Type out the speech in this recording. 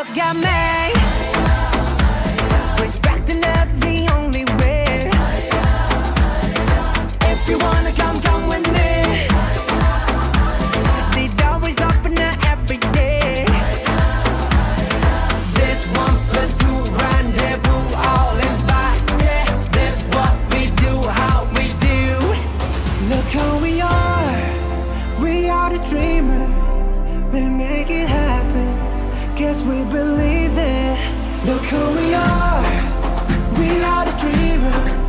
look at me. Respect and love the only way. If you wanna come with me. The door is open every day. This 1+2 rendezvous, all invited. This what we do, how we do. Look who we are the dreamers. We make it happen, guess we believe it. Look who we are the dreamers.